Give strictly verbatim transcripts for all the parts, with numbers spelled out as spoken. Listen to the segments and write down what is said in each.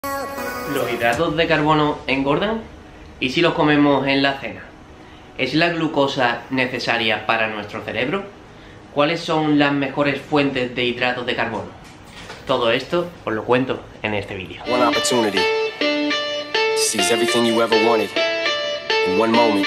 ¿Los hidratos de carbono engordan? ¿Y si los comemos en la cena? ¿Es la glucosa necesaria para nuestro cerebro? ¿Cuáles son las mejores fuentes de hidratos de carbono? Todo esto os lo cuento en este vídeo. One opportunity to seize everything you ever wanted in one moment.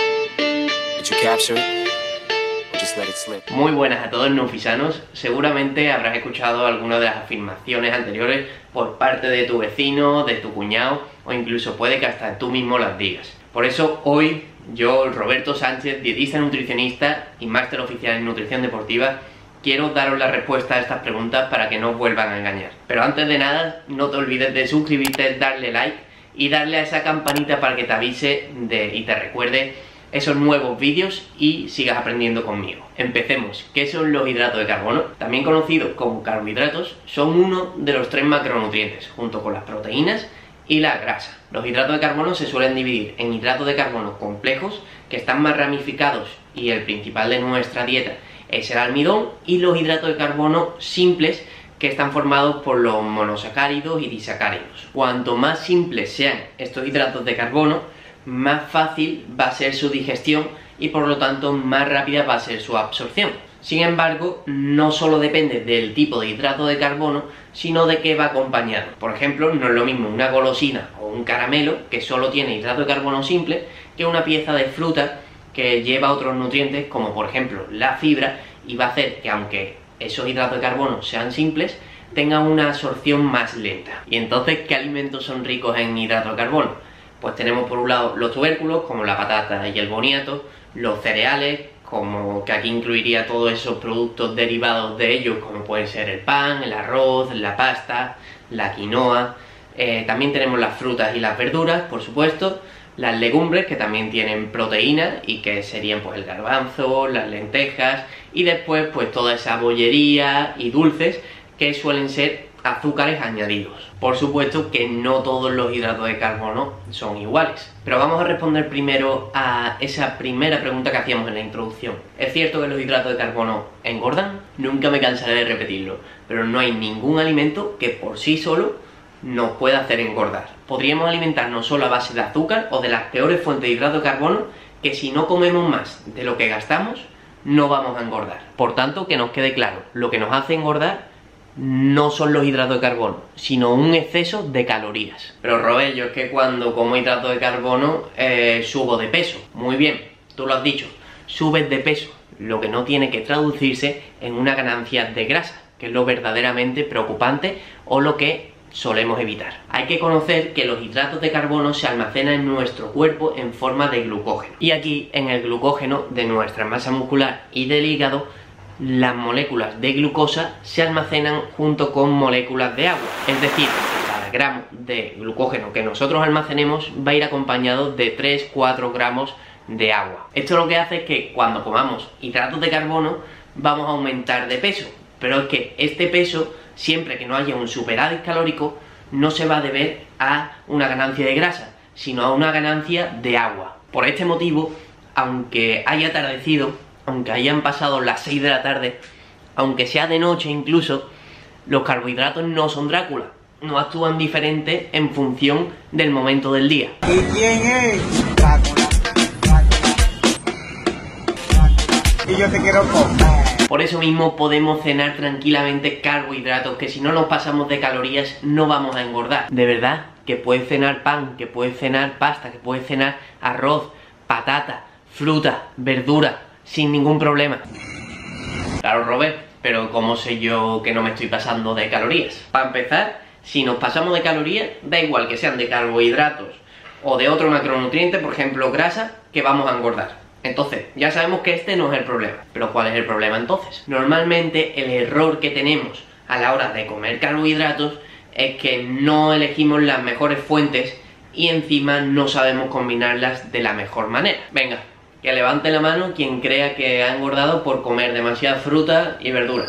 Did you capture it? Or just let it slip? Muy buenas a todos nufisanos. Seguramente habrás escuchado algunas de las afirmaciones anteriores por parte de tu vecino, de tu cuñado, o incluso puede que hasta tú mismo las digas. Por eso hoy yo, Roberto Sánchez, dietista nutricionista y máster oficial en nutrición deportiva, quiero daros la respuesta a estas preguntas para que no os vuelvan a engañar. Pero antes de nada, no te olvides de suscribirte, darle like y darle a esa campanita para que te avise de, y te recuerde esos nuevos vídeos y sigas aprendiendo conmigo. Empecemos. ¿Qué son los hidratos de carbono? También conocidos como carbohidratos, son uno de los tres macronutrientes, junto con las proteínas y la grasa. Los hidratos de carbono se suelen dividir en hidratos de carbono complejos, que están más ramificados y el principal de nuestra dieta es el almidón, y los hidratos de carbono simples, que están formados por los monosacáridos y disacáridos. Cuanto más simples sean estos hidratos de carbono, más fácil va a ser su digestión y por lo tanto más rápida va a ser su absorción. Sin embargo, no solo depende del tipo de hidrato de carbono, sino de qué va acompañado. Por ejemplo, no es lo mismo una golosina o un caramelo que solo tiene hidrato de carbono simple que una pieza de fruta que lleva otros nutrientes, como por ejemplo la fibra, y va a hacer que aunque esos hidratos de carbono sean simples, tengan una absorción más lenta. Y entonces, ¿qué alimentos son ricos en hidrato de carbono? Pues tenemos por un lado los tubérculos, como la patata y el boniato, los cereales, como que aquí incluiría todos esos productos derivados de ellos, como pueden ser el pan, el arroz, la pasta, la quinoa. Eh, también tenemos las frutas y las verduras, por supuesto, las legumbres, que también tienen proteínas y que serían pues el garbanzo, las lentejas, y después pues toda esa bollería y dulces que suelen ser azúcares añadidos. Por supuesto que no todos los hidratos de carbono son iguales, pero vamos a responder primero a esa primera pregunta que hacíamos en la introducción. ¿Es cierto que los hidratos de carbono engordan? Nunca me cansaré de repetirlo, pero no hay ningún alimento que por sí solo nos pueda hacer engordar. Podríamos alimentarnos solo a base de azúcar o de las peores fuentes de hidrato de carbono, que si no comemos más de lo que gastamos, no vamos a engordar. Por tanto, que nos quede claro, lo que nos hace engordar no son los hidratos de carbono, sino un exceso de calorías. Pero Robert, yo es que cuando como hidratos de carbono eh, subo de peso. Muy bien, tú lo has dicho, subes de peso, lo que no tiene que traducirse en una ganancia de grasa, que es lo verdaderamente preocupante o lo que solemos evitar. Hay que conocer que los hidratos de carbono se almacenan en nuestro cuerpo en forma de glucógeno. Y aquí, en el glucógeno de nuestra masa muscular y del hígado, las moléculas de glucosa se almacenan junto con moléculas de agua. Es decir, cada gramo de glucógeno que nosotros almacenemos va a ir acompañado de tres a cuatro gramos de agua. Esto lo que hace es que cuando comamos hidratos de carbono vamos a aumentar de peso, pero es que este peso, siempre que no haya un superávit calórico, no se va a deber a una ganancia de grasa, sino a una ganancia de agua. Por este motivo, aunque haya atardecido, aunque hayan pasado las seis de la tarde, aunque sea de noche incluso, los carbohidratos no son Drácula, no actúan diferente en función del momento del día. ¿Y quién es? Drácula. Y yo te quiero comer. Por eso mismo podemos cenar tranquilamente carbohidratos, que si no nos pasamos de calorías no vamos a engordar. De verdad, que puedes cenar pan, que puedes cenar pasta, que puedes cenar arroz, patata, fruta, verdura, sin ningún problema. Claro, Robert, pero ¿cómo sé yo que no me estoy pasando de calorías? Para empezar, si nos pasamos de calorías, da igual que sean de carbohidratos o de otro macronutriente, por ejemplo grasa, que vamos a engordar. Entonces, ya sabemos que este no es el problema. ¿Pero cuál es el problema entonces? Normalmente el error que tenemos a la hora de comer carbohidratos es que no elegimos las mejores fuentes y encima no sabemos combinarlas de la mejor manera. Venga, que levante la mano quien crea que ha engordado por comer demasiada fruta y verdura.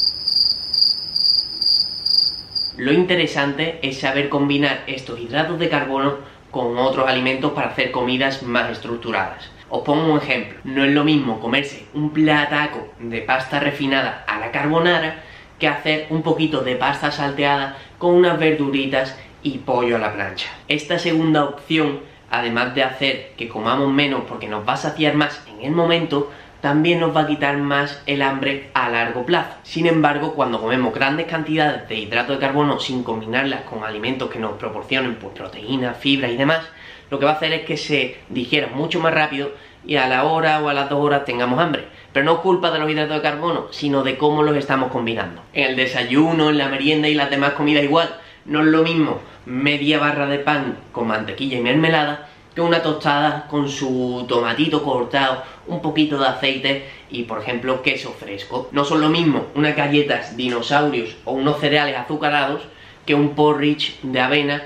Lo interesante es saber combinar estos hidratos de carbono con otros alimentos para hacer comidas más estructuradas. Os pongo un ejemplo. No es lo mismo comerse un plataco de pasta refinada a la carbonara que hacer un poquito de pasta salteada con unas verduritas y pollo a la plancha. Esta segunda opción, además de hacer que comamos menos porque nos va a saciar más en el momento, también nos va a quitar más el hambre a largo plazo. Sin embargo, cuando comemos grandes cantidades de hidrato de carbono sin combinarlas con alimentos que nos proporcionen pues, proteínas, fibras y demás, lo que va a hacer es que se digiera mucho más rápido y a la hora o a las dos horas tengamos hambre. Pero no es culpa de los hidratos de carbono, sino de cómo los estamos combinando. En el desayuno, en la merienda y las demás comidas igual, no es lo mismo media barra de pan con mantequilla y mermelada que una tostada con su tomatito cortado, un poquito de aceite y, por ejemplo, queso fresco. No son lo mismo unas galletas dinosaurios o unos cereales azucarados que un porridge de avena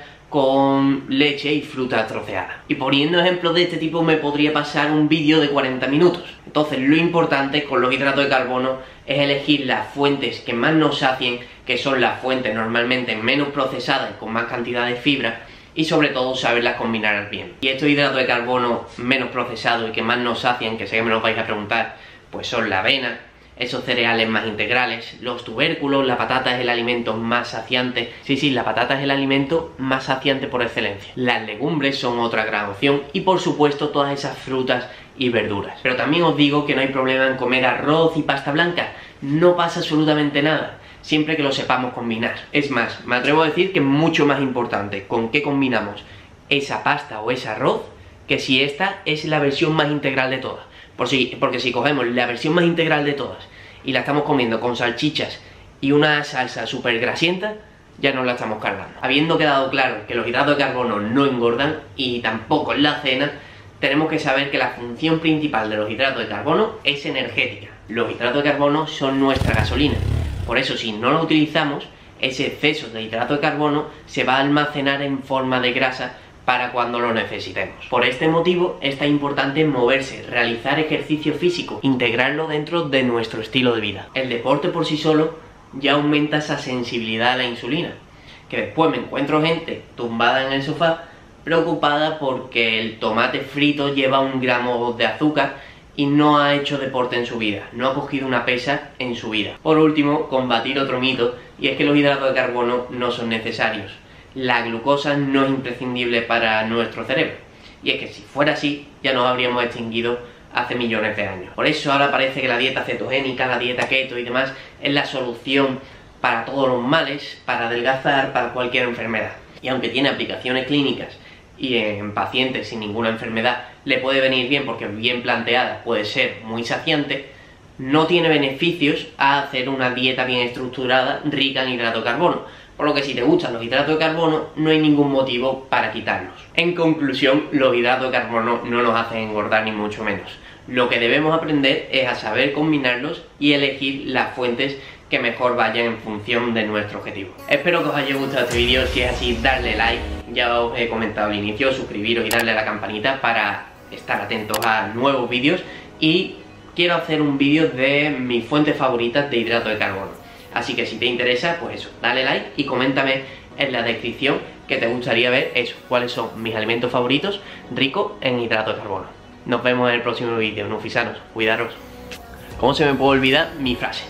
con leche y fruta troceada. Y poniendo ejemplos de este tipo me podría pasar un vídeo de cuarenta minutos. Entonces lo importante con los hidratos de carbono es elegir las fuentes que más nos sacien, que son las fuentes normalmente menos procesadas y con más cantidad de fibra, y sobre todo saberlas combinar bien. Y estos hidratos de carbono menos procesados y que más nos sacian, que sé que me lo vais a preguntar, pues son la avena, esos cereales más integrales, los tubérculos, la patata es el alimento más saciante. Sí, sí, la patata es el alimento más saciante por excelencia. Las legumbres son otra gran opción y por supuesto todas esas frutas y verduras. Pero también os digo que no hay problema en comer arroz y pasta blanca, no pasa absolutamente nada, siempre que lo sepamos combinar. Es más, me atrevo a decir que es mucho más importante con qué combinamos esa pasta o ese arroz que si esta es la versión más integral de todas. Por si, porque si cogemos la versión más integral de todas y la estamos comiendo con salchichas y una salsa súper grasienta, ya nos la estamos cargando. Habiendo quedado claro que los hidratos de carbono no engordan y tampoco en la cena, tenemos que saber que la función principal de los hidratos de carbono es energética. Los hidratos de carbono son nuestra gasolina. Por eso, si no lo utilizamos, ese exceso de hidrato de carbono se va a almacenar en forma de grasa para cuando lo necesitemos. Por este motivo es tan importante moverse, realizar ejercicio físico, integrarlo dentro de nuestro estilo de vida. El deporte por sí solo ya aumenta esa sensibilidad a la insulina, que después me encuentro gente tumbada en el sofá preocupada porque el tomate frito lleva un gramo de azúcar y no ha hecho deporte en su vida, no ha cogido una pesa en su vida. Por último, combatir otro mito, y es que los hidratos de carbono no son necesarios. La glucosa no es imprescindible para nuestro cerebro, y es que si fuera así ya nos habríamos extinguido hace millones de años. Por eso ahora parece que la dieta cetogénica, la dieta keto y demás es la solución para todos los males, para adelgazar, para cualquier enfermedad. Y aunque tiene aplicaciones clínicas y en pacientes sin ninguna enfermedad le puede venir bien porque bien planteada puede ser muy saciante, no tiene beneficios a hacer una dieta bien estructurada rica en hidrato de carbono. Por lo que si te gustan los hidratos de carbono, no hay ningún motivo para quitarlos. En conclusión, los hidratos de carbono no nos hacen engordar ni mucho menos. Lo que debemos aprender es a saber combinarlos y elegir las fuentes que mejor vayan en función de nuestro objetivo. Espero que os haya gustado este vídeo. Si es así, darle like, ya os he comentado al inicio, suscribiros y darle a la campanita para estar atentos a nuevos vídeos. Y quiero hacer un vídeo de mis fuentes favoritas de hidrato de carbono. Así que si te interesa, pues eso, dale like y coméntame en la descripción que te gustaría ver eso, cuáles son mis alimentos favoritos ricos en hidrato de carbono. Nos vemos en el próximo vídeo, nufisanos, cuidaros. ¿Cómo se me puede olvidar mi frase?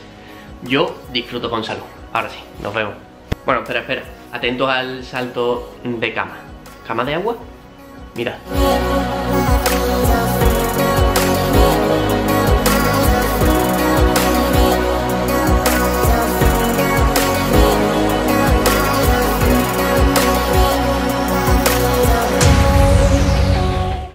Yo disfruto con salud. Ahora sí, nos vemos. Bueno, espera, espera, atentos al salto de cama. ¿Cama de agua? Mira.